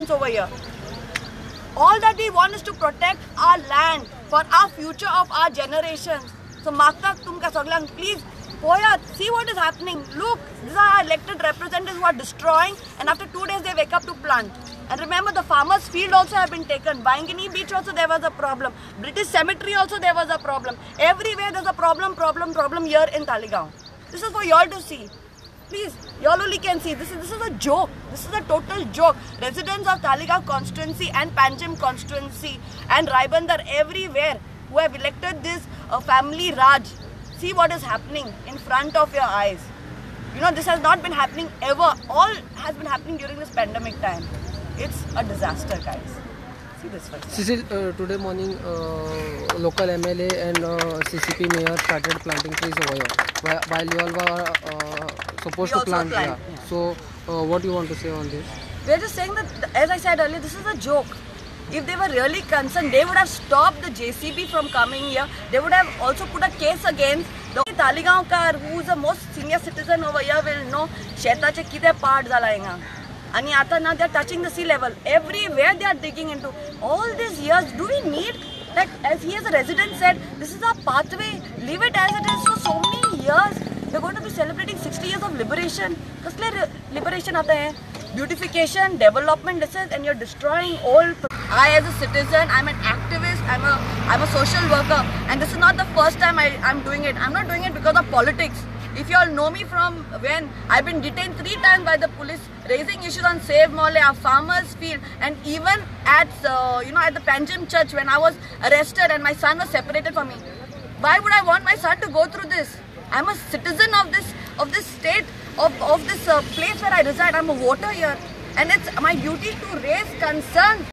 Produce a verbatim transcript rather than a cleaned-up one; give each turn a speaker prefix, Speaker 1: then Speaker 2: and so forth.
Speaker 1: over here. All that we want is to protect our land for our future of our generations. So Mata Tumka Saglang, please go here, see what is happening. Look, these are our elected representatives who are destroying, and after two days they wake up to plant. And remember, the farmers' field also have been taken. Bangini Beach also there was a problem. British Cemetery also there was a problem. Everywhere there's a problem, problem, problem here in Talegaon. This is for y'all to see. Please, y'all only can see. This is this is a joke. This is a total joke. Residents of Talegaon constituency and Panjim constituency and Raibandar everywhere who have elected this uh, family Raj. See what is happening in front of your eyes. You know, this has not been happening ever. All has been happening during this pandemic time. It's a disaster, guys. See this first.
Speaker 2: Cecil, uh, today morning, uh, local M L A and uh, C C P mayor started planting trees over here. While, while you all were uh, supposed
Speaker 1: We
Speaker 2: to plant.
Speaker 1: plant.
Speaker 2: Yeah. Yeah. So, uh, what do you want to say on this?
Speaker 1: We're just saying that, as I said earlier, this is a joke. If they were really concerned, they would have stopped the J C B from coming here. They would have also put a case against the Talegaonkar, who is the most senior citizen over here, will know Shetache kide part zalayenga. And now they are touching the sea level. Everywhere they are digging into. All these years, do we need, like as he as a resident said, this is our pathway. Leave it as it is for so many years. We are going to be celebrating sixty years of liberation. Kasle liberation aata hai? Beautification, development, this is, and you're destroying all. I as a citizen, I'm an activist, I'm a, I'm a social worker. And this is not the first time I, I'm doing it. I'm not doing it because of politics. If you all know me from when I've been detained three times by the police, raising issues on Save Mole, our farmers' field, and even at uh, you know at the Panjim church when I was arrested and my son was separated from me. Why would I want my son to go through this? I'm a citizen of this of this state, of of this uh, place where I reside. I'm a voter here, and it's my duty to raise concern